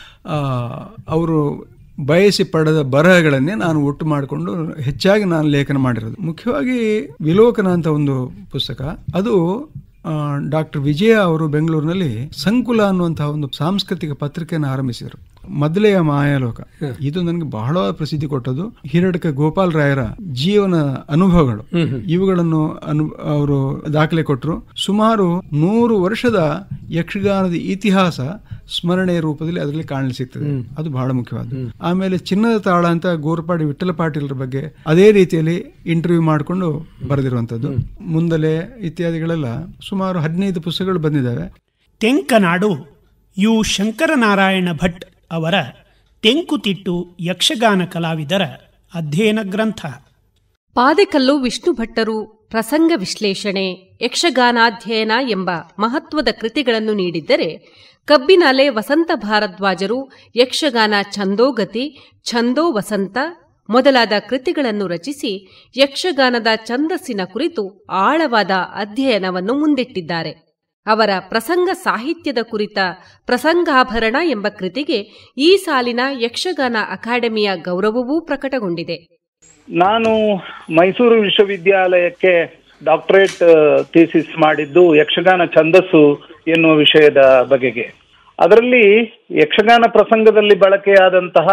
ಅವರು ಬಯಸಿ ಪಡೆದ ಬರಹಗಳನ್ನೇ ನಾನು ಒಟ್ಟು ಮಾಡಿಕೊಂಡು ಹೆಚ್ಚಾಗಿ ನಾನು ಲೇಖನ ಮಾಡಿರೋದು. ಮುಖ್ಯವಾಗಿ ವಿಲೋಕನ ಅಂತ ಒಂದು ಪುಸ್ತಕ, ಅದು ಡಾಕ್ಟರ್ ವಿಜಯ ಅವರು ಬೆಂಗಳೂರಿನಲ್ಲಿ ಸಂಕುಲ ಅನ್ನುವಂತಹ ಒಂದು ಸಾಂಸ್ಕೃತಿಕ ಪತ್ರಿಕೆಯನ್ನು ಆರಂಭಿಸಿದರು. ಮೊದಲೆಯ ಮಾಯಾಲೋಕ, ಇದು ನನಗೆ ಬಹಳ ಪ್ರಸಿದ್ಧಿ ಕೊಟ್ಟದು. ಹಿರಡ್ಕ ಗೋಪಾಲ್ ರಾಯರ ಜೀವನ ಅನುಭವಗಳು, ಇವುಗಳನ್ನು ಅವರು ದಾಖಲೆ ಕೊಟ್ಟರು. ಸುಮಾರು 100 ವರ್ಷದ ಯಕ್ಷಗಾನದ ಇತಿಹಾಸ ಸ್ಮರಣೆಯ ರೂಪದಲ್ಲಿ ಅದರಲ್ಲಿ ಕಾಣಲು ಸಿಗ್ತದೆ. ಅದು ಬಹಳ ಮುಖ್ಯವಾದ. ಆಮೇಲೆ ಚಿನ್ನದ ತಾಳ ಅಂತ ಗೋರ್ಪಾಡಿ ವಿಠ್ಠಲ ಪಾಟೀಲರ ಬಗ್ಗೆ ಅದೇ ರೀತಿಯಲ್ಲಿ ಇಂಟರ್ವ್ಯೂ ಮಾಡಿಕೊಂಡು ಬರೆದಿರುವಂತದ್ದು. ಮುಂದಲೆ ಇತ್ಯಾದಿಗಳೆಲ್ಲ ಸುಮಾರು 15 ಪುಸ್ತಕಗಳು ಬಂದಿದ್ದಾವೆ. ತೆಂಕನಾಡು ಯು ಶಂಕರನಾರಾಯಣ ಭಟ್ ಅವರ ತೆಂಕುತಿಟ್ಟು ಯಕ್ಷಗಾನ ಕಲಾವಿದರ ಅಧ್ಯಯನ ಗ್ರಂಥ. ಪಾದೆಕಲ್ಲು ವಿಷ್ಣು ಭಟ್ಟರು ಪ್ರಸಂಗ ವಿಶ್ಲೇಷಣೆ, ಯಕ್ಷಗಾನಾಧ್ಯಯನ ಎಂಬ ಮಹತ್ವದ ಕೃತಿಗಳನ್ನು ನೀಡಿದ್ದರೆ, ಕಬ್ಬಿನಾಲೆ ವಸಂತ ಭಾರದ್ವಾಜರು ಯಕ್ಷಗಾನ ಛಂದೋಗತಿ, ಛಂದೋ ವಸಂತ ಮೊದಲಾದ ಕೃತಿಗಳನ್ನು ರಚಿಸಿ ಯಕ್ಷಗಾನದ ಛಂದಸ್ಸಿನ ಕುರಿತು ಆಳವಾದ ಅಧ್ಯಯನವನ್ನು ಮುಂದಿಟ್ಟಿದ್ದಾರೆ. ಅವರ ಪ್ರಸಂಗ ಸಾಹಿತ್ಯದ ಕುರಿತ ಪ್ರಸಂಗಾಭರಣ ಎಂಬ ಕೃತಿಗೆ ಈ ಸಾಲಿನ ಯಕ್ಷಗಾನ ಅಕಾಡೆಮಿಯ ಗೌರವವೂ ಪ್ರಕಟಗೊಂಡಿದೆ. ನಾನು ಮೈಸೂರು ವಿಶ್ವವಿದ್ಯಾಲಯಕ್ಕೆ ಡಾಕ್ಟರೇಟ್ ಥೀಸಿಸ್ ಮಾಡಿದ್ದು ಯಕ್ಷಗಾನ ಛಂದಸ್ಸು ಎನ್ನುವ ವಿಷಯದ ಬಗೆಗೆ. ಅದರಲ್ಲಿ ಯಕ್ಷಗಾನ ಪ್ರಸಂಗದಲ್ಲಿ ಬಳಕೆಯಾದಂತಹ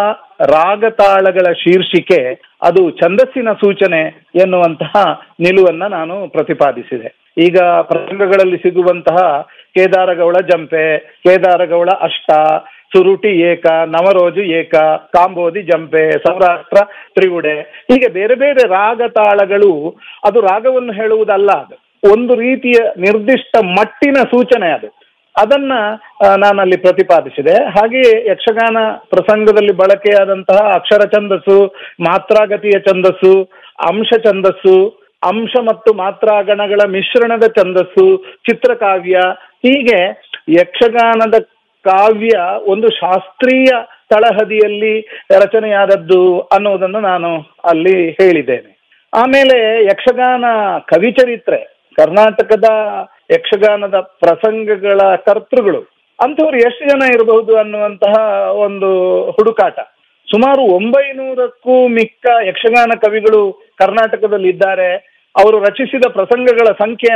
ರಾಗತಾಳಗಳ ಶೀರ್ಷಿಕೆ ಅದು ಛಂದಸ್ಸಿನ ಸೂಚನೆ ಎನ್ನುವಂತಹ ನಿಲುವನ್ನ ನಾನು ಪ್ರತಿಪಾದಿಸಿದೆ. ಈಗ ಪ್ರಸಂಗಗಳಲ್ಲಿ ಸಿಗುವಂತಹ ಕೇದಾರಗೌಳ ಜಂಪೆ, ಕೇದಾರಗೌಳ ಅಷ್ಟ, ಸುರುಟಿ ಏಕ, ನವರೋಜು ಏಕ, ಕಾಂಬೋದಿ ಜಂಪೆ, ಸೌರಾಷ್ಟ್ರ ತ್ರಿವುಡೆ, ಹೀಗೆ ಬೇರೆ ಬೇರೆ ರಾಗತಾಳಗಳು ಅದು ರಾಗವನ್ನು ಹೇಳುವುದಲ್ಲ, ಅದು ಒಂದು ರೀತಿಯ ನಿರ್ದಿಷ್ಟ ಮಟ್ಟಿನ ಸೂಚನೆ. ಅದನ್ನ ನಾನಲ್ಲಿ ಪ್ರತಿಪಾದಿಸಿದೆ. ಹಾಗೆಯೇ ಯಕ್ಷಗಾನ ಪ್ರಸಂಗದಲ್ಲಿ ಬಳಕೆಯಾದಂತಹ ಅಕ್ಷರ ಛಂದಸ್ಸು, ಮಾತ್ರಾಗತಿಯ ಛಂದಸ್ಸು, ಅಂಶ ಛಂದಸ್ಸು, ಅಂಶ ಮತ್ತು ಮಾತ್ರಾಗಣಗಳ ಮಿಶ್ರಣದ ಛಂದಸ್ಸು, ಚಿತ್ರಕಾವ್ಯ, ಹೀಗೆ ಯಕ್ಷಗಾನದ ಕಾವ್ಯ ಒಂದು ಶಾಸ್ತ್ರೀಯ ತಳಹದಿಯಲ್ಲಿ ರಚನೆಯಾದದ್ದು ಅನ್ನೋದನ್ನು ನಾನು ಅಲ್ಲಿ ಹೇಳಿದ್ದೇನೆ. ಆಮೇಲೆ ಯಕ್ಷಗಾನ ಕವಿಚರಿತ್ರೆ, ಕರ್ನಾಟಕದ ಯಕ್ಷಗಾನದ ಪ್ರಸಂಗಗಳ ಕರ್ತೃಗಳು ಅಂಥವ್ರು ಎಷ್ಟು ಜನ ಇರಬಹುದು ಅನ್ನುವಂತಹ ಒಂದು ಹುಡುಕಾಟ. ಸುಮಾರು 900ಕ್ಕೂ ಮಿಕ್ಕ ಯಕ್ಷಗಾನ ಕವಿಗಳು ಕರ್ನಾಟಕದಲ್ಲಿ ಇದ್ದಾರೆ. ಅವರು ರಚಿಸಿದ ಪ್ರಸಂಗಗಳ ಸಂಖ್ಯೆ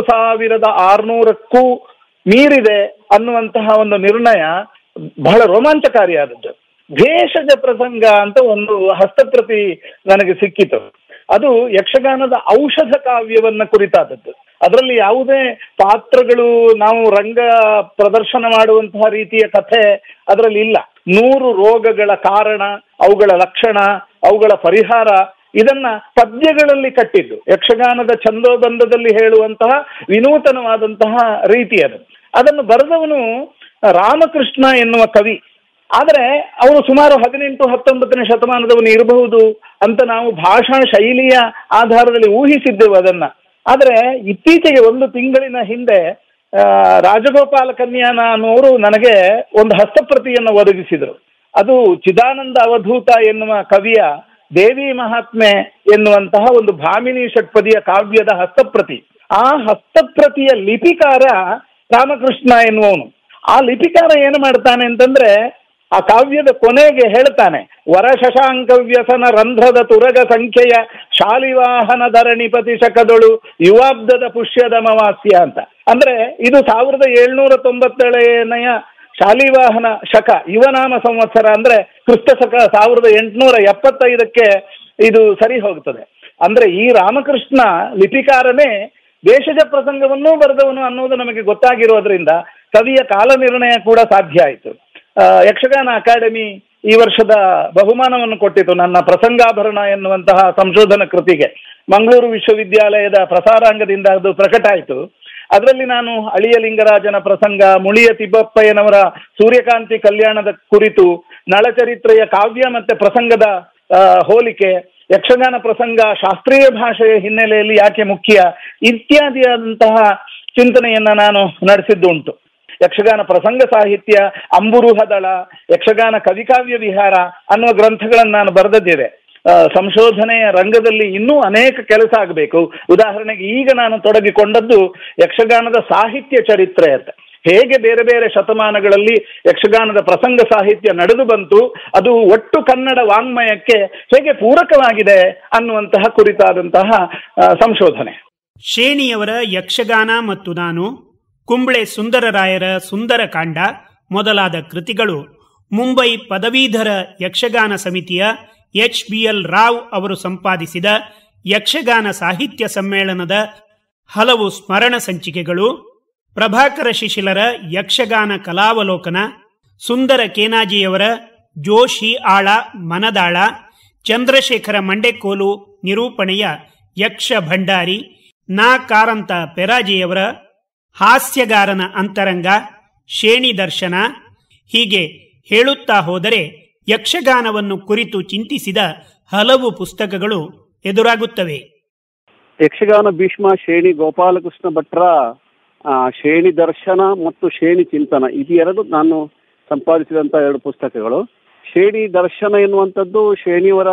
4600ಕ್ಕೂ ಮೀರಿದೆ ಅನ್ನುವಂತಹ ಒಂದು ನಿರ್ಣಯ ಬಹಳ ರೋಮಾಂಚಕಾರಿಯಾದದ್ದು. ಭೇಷಜ ಪ್ರಸಂಗ ಅಂತ ಒಂದು ಹಸ್ತಪ್ರತಿ ನನಗೆ ಸಿಕ್ಕಿತು. ಅದು ಯಕ್ಷಗಾನದ ಔಷಧ ಕಾವ್ಯವನ್ನ ಕುರಿತಾದದ್ದು. ಅದರಲ್ಲಿ ಯಾವುದೇ ಪಾತ್ರಗಳು ನಾವು ರಂಗ ಪ್ರದರ್ಶನ ಮಾಡುವಂತಹ ರೀತಿಯ ಕಥೆ ಅದರಲ್ಲಿ ಇಲ್ಲ. 100 ರೋಗಗಳ ಕಾರಣ, ಅವುಗಳ ಲಕ್ಷಣ, ಅವುಗಳ ಪರಿಹಾರ, ಇದನ್ನ ಪದ್ಯಗಳಲ್ಲಿ ಕಟ್ಟಿದ್ದು. ಯಕ್ಷಗಾನದ ಛಂದೋಬಂಧದಲ್ಲಿ ಹೇಳುವಂತಹ ವಿನೂತನವಾದಂತಹ ರೀತಿ ಅದು. ಅದನ್ನು ಬರೆದವನು ರಾಮಕೃಷ್ಣ ಎನ್ನುವ ಕವಿ. ಆದರೆ ಅವರು ಸುಮಾರು 18-19ನೇ ಶತಮಾನದವನು ಇರಬಹುದು ಅಂತ ನಾವು ಭಾಷಾ ಶೈಲಿಯ ಆಧಾರದಲ್ಲಿ ಊಹಿಸಿದ್ದೆವು ಅದನ್ನ. ಆದರೆ ಇತ್ತೀಚೆಗೆ 1 ತಿಂಗಳಿನ ಹಿಂದೆ ರಾಜಗೋಪಾಲ ಕನ್ಯಾನ ಅನ್ನೋರು ನನಗೆ ಒಂದು ಹಸ್ತಪ್ರತಿಯನ್ನು ಒದಗಿಸಿದರು. ಅದು ಚಿದಾನಂದ ಅವಧೂತ ಎನ್ನುವ ಕವಿಯ ದೇವಿ ಮಹಾತ್ಮೆ ಎನ್ನುವಂತಹ ಒಂದು ಭಾಮಿನಿ ಷಟ್ಪದಿಯ ಕಾವ್ಯದ ಹಸ್ತಪ್ರತಿ. ಆ ಹಸ್ತಪ್ರತಿಯ ಲಿಪಿಕಾರ ರಾಮಕೃಷ್ಣ ಎನ್ನುವವನು. ಆ ಲಿಪಿಕಾರ ಏನು ಮಾಡ್ತಾನೆ ಅಂತಂದ್ರೆ, ಆ ಕಾವ್ಯದ ಕೊನೆಗೆ ಹೇಳ್ತಾನೆ, ವರ ಶಶಾಂಕ ವ್ಯಸನ ರಂಧ್ರದ ತುರಗ ಸಂಖ್ಯೆಯ ಶಾಲಿವಾಹನ ಧರಣಿಪತಿ ಶಕದೊಳು ಯುವಾಬ್ದದ ಪುಷ್ಯದ ಅಮಾವಾಸ್ಯ ಅಂತ. ಅಂದ್ರೆ ಇದು 1797ನೆಯ ಶಾಲಿವಾಹನ ಶಕ ಯುವನಾಮ ಸಂವತ್ಸರ, ಅಂದ್ರೆ ಕ್ರಿಸ್ತ ಶಕ 1875ಕ್ಕೆ ಇದು ಸರಿ ಹೋಗ್ತದೆ. ಅಂದ್ರೆ ಈ ರಾಮಕೃಷ್ಣ ಲಿಪಿಕಾರನೇ ದೇಶಜ ಪ್ರಸಂಗವನ್ನೂ ಬರೆದವನು ಅನ್ನೋದು ನಮಗೆ ಗೊತ್ತಾಗಿರೋದ್ರಿಂದ ಕವಿಯ ಕಾಲ ನಿರ್ಣಯ ಕೂಡ ಸಾಧ್ಯ ಆಯಿತು. ಯಕ್ಷಗಾನ ಅಕಾಡೆಮಿ ಈ ವರ್ಷದ ಬಹುಮಾನವನ್ನು ಕೊಟ್ಟಿತು ನನ್ನ ಪ್ರಸಂಗಾಭರಣ ಎನ್ನುವಂತಹ ಸಂಶೋಧನಾ ಕೃತಿಗೆ. ಮಂಗಳೂರು ವಿಶ್ವವಿದ್ಯಾಲಯದ ಪ್ರಸಾರಾಂಗದಿಂದ ಅದು ಪ್ರಕಟ ಆಯಿತು. ಅದರಲ್ಲಿ ನಾನು ಅಳಿಯ ಲಿಂಗರಾಜನ ಪ್ರಸಂಗ, ಮುಳಿಯ ತಿಬ್ಬಪ್ಪಯ್ಯನವರ ಸೂರ್ಯಕಾಂತಿ ಕಲ್ಯಾಣದ ಕುರಿತು, ನಳಚರಿತ್ರೆಯ ಕಾವ್ಯ ಮತ್ತೆ ಪ್ರಸಂಗದ ಹೋಲಿಕೆ, ಯಕ್ಷಗಾನ ಪ್ರಸಂಗ ಶಾಸ್ತ್ರೀಯ ಭಾಷೆಯ ಹಿನ್ನೆಲೆಯಲ್ಲಿ ಯಾಕೆ ಮುಖ್ಯ ಇತ್ಯಾದಿಯಾದಂತಹ ಚಿಂತನೆಯನ್ನ ನಾನು ನಡೆಸಿದ್ದುಂಟು. ಯಕ್ಷಗಾನ ಪ್ರಸಂಗ ಸಾಹಿತ್ಯ, ಅಂಬುರುಹದಳ, ಯಕ್ಷಗಾನ ಕವಿಕಾವ್ಯ ವಿಹಾರ ಅನ್ನುವ ಗ್ರಂಥಗಳನ್ನು ನಾನು ಬರೆದಿದ್ದೇವೆ. ಸಂಶೋಧನೆಯ ರಂಗದಲ್ಲಿ ಇನ್ನೂ ಅನೇಕ ಕೆಲಸ ಆಗಬೇಕು. ಉದಾಹರಣೆಗೆ ಈಗ ನಾನು ತೊಡಗಿಕೊಂಡದ್ದು ಯಕ್ಷಗಾನದ ಸಾಹಿತ್ಯ ಚರಿತ್ರೆ ಅಂತ. ಹೇಗೆ ಬೇರೆ ಬೇರೆ ಶತಮಾನಗಳಲ್ಲಿ ಯಕ್ಷಗಾನದ ಪ್ರಸಂಗ ಸಾಹಿತ್ಯ ನಡೆದು ಬಂತು, ಅದು ಒಟ್ಟು ಕನ್ನಡ ವಾಂಗ್ಮಯಕ್ಕೆ ಹೇಗೆ ಪೂರಕವಾಗಿದೆ ಅನ್ನುವಂತಹ ಕುರಿತಾದಂತಹ ಸಂಶೋಧನೆ. ಶೇಣಿಯವರ ಯಕ್ಷಗಾನ ಮತ್ತು ನಾನು, ಕುಂಬ್ಳೆ ಸುಂದರರಾಯರ ಸುಂದರಕಾಂಡ ಮೊದಲಾದ ಕೃತಿಗಳು ಮುಂಬೈ ಪದವೀಧರ ಯಕ್ಷಗಾನ ಸಮಿತಿಯ HBL ರಾವ್ ಅವರು ಸಂಪಾದಿಸಿದ ಯಕ್ಷಗಾನ ಸಾಹಿತ್ಯ ಸಮ್ಮೇಳನದ ಹಲವು ಸ್ಮರಣ ಸಂಚಿಕೆಗಳು, ಪ್ರಭಾಕರ ಶಿಶಿಲರ ಯಕ್ಷಗಾನ ಕಲಾವಲೋಕನ, ಸುಂದರ ಕೇನಾಜಿಯವರ ಜೋಶಿ ಆಳ ಮನದಾಳ, ಚಂದ್ರಶೇಖರ ಮಂಡೆಕೋಲು ನಿರೂಪಣೆಯ ಯಕ್ಷ ಭಂಡಾರಿ, ನಾ ಕಾರಂತ ಪೆರಾಜಿಯವರ ಹಾಸ್ಯಗಾರನ ಅಂತರಂಗ, ಶೇಣಿ ದರ್ಶನ, ಹೀಗೆ ಹೇಳುತ್ತಾ ಹೋದರೆ ಯಕ್ಷಗಾನವನ್ನು ಕುರಿತು ಚಿಂತಿಸಿದ ಹಲವು ಪುಸ್ತಕಗಳು ಎದುರಾಗುತ್ತವೆ. ಯಕ್ಷಗಾನ ಭೀಷ್ಮ ಶೇಣಿ ಗೋಪಾಲಕೃಷ್ಣ ಭಟ್ರ ಶೇಣಿ ದರ್ಶನ ಮತ್ತು ಶೇಣಿ ಚಿಂತನ, ಇದು 2 ನಾನು ಸಂಪಾದಿಸಿದಂಥ 2 ಪುಸ್ತಕಗಳು. ಶೇಣಿ ದರ್ಶನ ಎನ್ನುವಂಥದ್ದು ಶೇಣಿಯವರ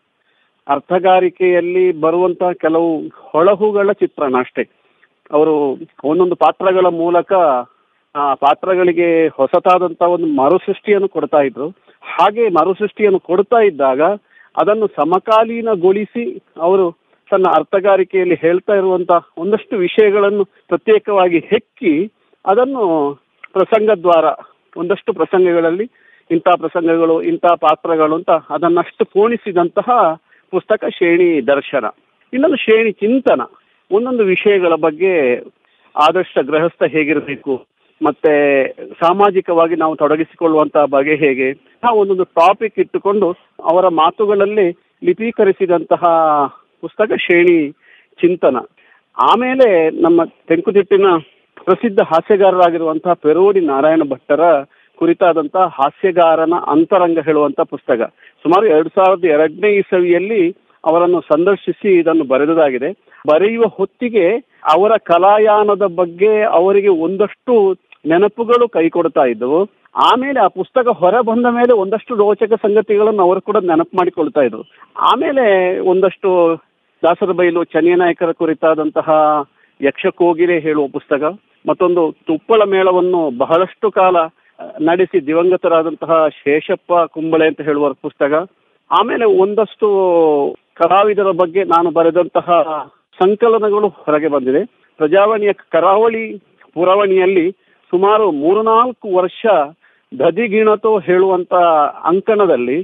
ಅರ್ಥಗಾರಿಕೆಯಲ್ಲಿ ಬರುವಂತಹ ಕೆಲವು ಹೊಳಹುಗಳ ಚಿತ್ರಣ ಅಷ್ಟೇ. ಅವರು ಒಂದೊಂದು ಪಾತ್ರಗಳ ಮೂಲಕ ಆ ಪಾತ್ರಗಳಿಗೆ ಹೊಸತಾದಂಥ ಒಂದು ಮರುಸೃಷ್ಟಿಯನ್ನು ಕೊಡ್ತಾ ಇದ್ರು. ಹಾಗೆ ಮರುಸೃಷ್ಟಿಯನ್ನು ಕೊಡ್ತಾ ಇದ್ದಾಗ ಅದನ್ನು ಸಮಕಾಲೀನಗೊಳಿಸಿ ಅವರು ತನ್ನ ಅರ್ಥಗಾರಿಕೆಯಲ್ಲಿ ಹೇಳ್ತಾ ಇರುವಂತ ಒಂದಷ್ಟು ವಿಷಯಗಳನ್ನು ಪ್ರತ್ಯೇಕವಾಗಿ ಹೆಕ್ಕಿ ಅದನ್ನು ಪ್ರಸಂಗದ್ವಾರ ಒಂದಷ್ಟು ಪ್ರಸಂಗಗಳಲ್ಲಿ ಇಂಥ ಪ್ರಸಂಗಗಳು ಇಂಥ ಪಾತ್ರಗಳು ಅಂತ ಅದನ್ನಷ್ಟು ಪೋಣಿಸಿದಂತಹ ಪುಸ್ತಕ ಶೇಣಿ ದರ್ಶನ. ಇನ್ನೊಂದು ಶೇಣಿ ಚಿಂತನ, ಒಂದೊಂದು ವಿಷಯಗಳ ಬಗ್ಗೆ ಆದರ್ಶ ಗೃಹಸ್ಥ ಹೇಗಿರಬೇಕು, ಮತ್ತೆ ಸಾಮಾಜಿಕವಾಗಿ ನಾವು ತೊಡಗಿಸಿಕೊಳ್ಳುವಂತಹ ಬಗೆ ಹೇಗೆ, ನಾವು ಒಂದೊಂದು ಟಾಪಿಕ್ ಇಟ್ಟುಕೊಂಡು ಅವರ ಮಾತುಗಳಲ್ಲಿ ಲಿಪೀಕರಿಸಿದಂತಹ ಪುಸ್ತಕ ಶೇಣಿ ಚಿಂತನ. ಆಮೇಲೆ ನಮ್ಮ ತೆಂಕುತಿಟ್ಟಿನ ಪ್ರಸಿದ್ಧ ಹಾಸ್ಯಗಾರರಾಗಿರುವಂತಹ ಪೆರೋಡಿ ನಾರಾಯಣ ಭಟ್ಟರ ಕುರಿತಾದಂತಹ ಹಾಸ್ಯಗಾರನ ಅಂತರಂಗ ಹೇಳುವಂತ ಪುಸ್ತಕ. ಸುಮಾರು 2002ನೇ ಇಸವಿಯಲ್ಲಿ ಅವರನ್ನು ಸಂದರ್ಶಿಸಿ ಇದನ್ನು ಬರೆದದಾಗಿದೆ. ಬರೆಯುವ ಹೊತ್ತಿಗೆ ಅವರ ಕಲಾಯಾನದ ಬಗ್ಗೆ ಅವರಿಗೆ ಒಂದಷ್ಟು ನೆನಪುಗಳು ಕೈ ಕೊಡ್ತಾ ಇದ್ದವು. ಆಮೇಲೆ ಆ ಪುಸ್ತಕ ಹೊರ ಬಂದ ಮೇಲೆ ಒಂದಷ್ಟು ರೋಚಕ ಸಂಗತಿಗಳನ್ನು ಅವರು ಕೂಡ ನೆನಪು ಮಾಡಿಕೊಳ್ತಾ ಇದ್ರು. ಆಮೇಲೆ ಒಂದಷ್ಟು ದಾಸರ ಬೈಲು ಚನ್ನಿನಾಯಕರ ಕುರಿತಾದಂತಹ ಯಕ್ಷಕೋಗಿಲೆ ಹೇಳುವ ಪುಸ್ತಕ, ಮತ್ತೊಂದು ತುಪ್ಪಳ ಮೇಳವನ್ನು ಬಹಳಷ್ಟು ಕಾಲ ನಡೆಸಿ ದಿವಂಗತರಾದಂತಹ ಶೇಷಪ್ಪ ಕುಂಬಳೆ ಅಂತ ಹೇಳುವ ಪುಸ್ತಕ. ಆಮೇಲೆ ಒಂದಷ್ಟು ಕಲಾವಿದರ ಬಗ್ಗೆ ನಾನು ಬರೆದಂತಹ ಸಂಕಲನಗಳು ಹೊರಗೆ ಬಂದಿದೆ. ಪ್ರಜಾವಾಣಿಯ ಕರಾವಳಿ ಪುರವಣಿಯಲ್ಲಿ ಸುಮಾರು 3-4 ವರ್ಷ ದದಿಗಿಣತೋ ಹೇಳುವಂತ ಅಂಕಣದಲ್ಲಿ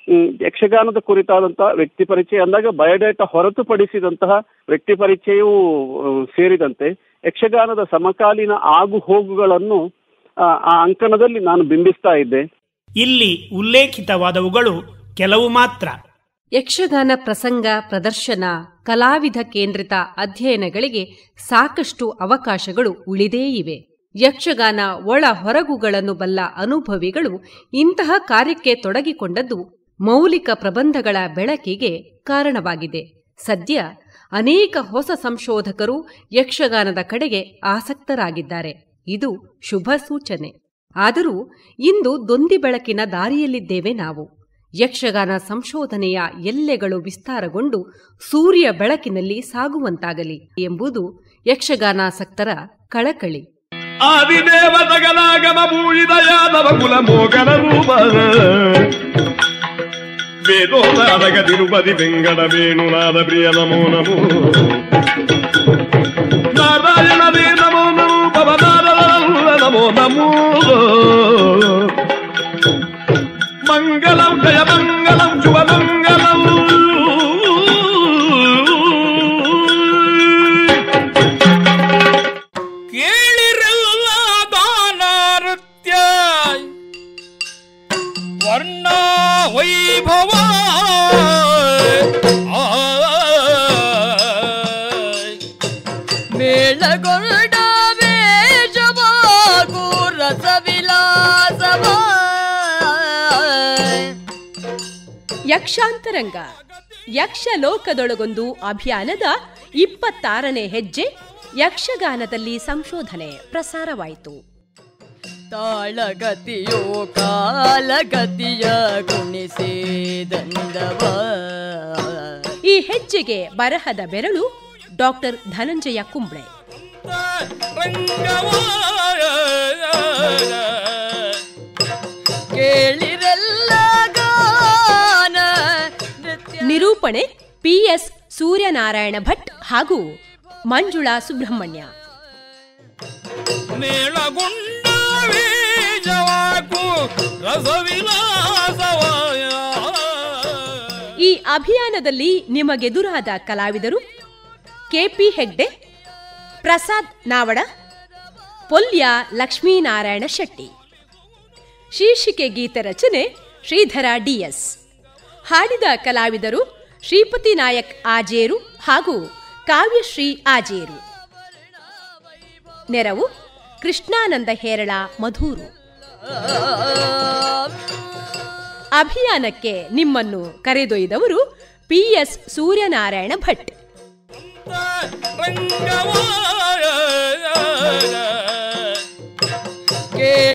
ಯಕ್ಷಗಾನದ ಕುರಿತಾದಂತಹ ವ್ಯಕ್ತಿ ಪರಿಚಯ ಅಂದಾಗ ಬಯೋಡೇಟಾ ಹೊರತುಪಡಿಸಿದಂತಹ ವ್ಯಕ್ತಿ ಪರಿಚಯವೂ ಸೇರಿದಂತೆ ಯಕ್ಷಗಾನದ ಸಮಕಾಲೀನ ಆಗು ಹೋಗುಗಳನ್ನು ಆ ಅಂಕಣದಲ್ಲಿ ನಾನು ಬಿಂಬಿಸ್ತಾ ಇದ್ದೆ. ಇಲ್ಲಿ ಉಲ್ಲೇಖಿತವಾದವುಗಳು ಕೆಲವು ಮಾತ್ರ. ಯಕ್ಷಗಾನ ಪ್ರಸಂಗ ಪ್ರದರ್ಶನ ಕಲಾವಿದ ಕೇಂದ್ರಿತ ಅಧ್ಯಯನಗಳಿಗೆ ಸಾಕಷ್ಟು ಅವಕಾಶಗಳು ಉಳಿದೇ ಇವೆ. ಯಕ್ಷಗಾನ ಒಳ ಹೊರಗುಗಳನ್ನು ಬಲ್ಲ ಅನುಭವಿಗಳು ಇಂತಹ ಕಾರ್ಯಕ್ಕೆ ತೊಡಗಿಕೊಂಡದ್ದು ಮೌಲಿಕ ಪ್ರಬಂಧಗಳ ಬೆಳಕಿಗೆ ಕಾರಣವಾಗಿದೆ. ಸದ್ಯ ಅನೇಕ ಹೊಸ ಸಂಶೋಧಕರು ಯಕ್ಷಗಾನದ ಕಡೆಗೆ ಆಸಕ್ತರಾಗಿದ್ದಾರೆ. ಇದು ಶುಭ ಸೂಚನೆ. ಆದರೂ ಇಂದು ದೊಂದಿ ಬೆಳಕಿನ ದಾರಿಯಲ್ಲಿದ್ದೇವೆ ನಾವು. ಯಕ್ಷಗಾನ ಸಂಶೋಧನೆಯ ಎಲ್ಲೆಗಳು ವಿಸ್ತಾರಗೊಂಡು ಸೂರ್ಯ ಬೆಳಕಿನಲ್ಲಿ ಸಾಗುವಂತಾಗಲಿ ಎಂಬುದು ಯಕ್ಷಗಾನಾಸಕ್ತರ ಕಳಕಳಿ. ಆದಿದೇವತಗಲಾಗಮ ಪೂಜಿತ ಯಾದವ ಕುಲ ಮೋಗನ ರೂಪ ವೇದೋನಾದಗ ತಿರುಪತಿ ಬೆಂಗಡ ವೇಣುನಾದ ಪ್ರಿಯ ನಮೋ ನಮೋ ನಾರಾಯಣ ದೇ ನಮೋ ನಮೋ ಪವನಾರಾಯಣ ನಮೋ ನಮೋ ಮಂಗಲಂ ಜಯ ಮಂಗಲಂ ಶುಭ ಮಂಗಲಂ ಕೇಳಿರಲ್ಲ ದಾನ ನೃತ್ಯ ವರ್ಣ ವೈಭವ ಮೇಳಗೊಂಡ ವೇಷವಾಗೂ ರಸವಿಲಾಸವ. ಯಕ್ಷಾಂತರಂಗ ಯಕ್ಷಲೋಕದೊಳಗೊಂದು ಅಭಿಯಾನದ 26ನೇ ಹೆಜ್ಜೆ ಯಕ್ಷಗಾನದಲ್ಲಿ ಸಂಶೋಧನೆ ಪ್ರಸಾರವಾಯಿತು. ತಾಳಗತಿಯೋ ಕಾಲಗತಿಯ ಗುಣಿಸಿದಂದವ. ಈ ಹೆಜ್ಜೆಗೆ ಬರಹದ ಬೆರಳು ಡಾಕ್ಟರ್ ಧನಂಜಯ ಕುಂಬ್ಳೆ. ಕೇಳಿರಲ್ಲ ನಿರೂಪಣೆ ಪಿಎಸ್ ಸೂರ್ಯನಾರಾಯಣ ಭಟ್ ಹಾಗೂ ಮಂಜುಳಾ ಸುಬ್ರಹ್ಮಣ್ಯ. ಈ ಅಭಿಯಾನದಲ್ಲಿ ನಿಮಗೆದುರಾದ ಕಲಾವಿದರು ಕೆಪಿ ಹೆಗ್ಡೆ, ಪ್ರಸಾದ್ ನಾವಡ, ಪೊಲ್ಯ ಲಕ್ಷ್ಮೀನಾರಾಯಣ ಶೆಟ್ಟಿ. ಶೀರ್ಷಿಕೆ ಗೀತೆ ರಚನೆ ಶ್ರೀಧರ ಡಿಎಸ್. ಹಾಡಿದ ಕಲಾವಿದರು ಶ್ರೀಪತಿ ನಾಯಕ್ ಆಜೇರು ಹಾಗೂ ಕಾವ್ಯಶ್ರೀ ಆಜೇರು. ನೆರವು ಕೃಷ್ಣಾನಂದ ಹೇರಳ ಮಧೂರು. ಅಭಿಯಾನಕ್ಕೆ ನಿಮ್ಮನ್ನು ಕರೆದೊಯ್ದವರು ಪಿಎಸ್ ಸೂರ್ಯನಾರಾಯಣ ಭಟ್.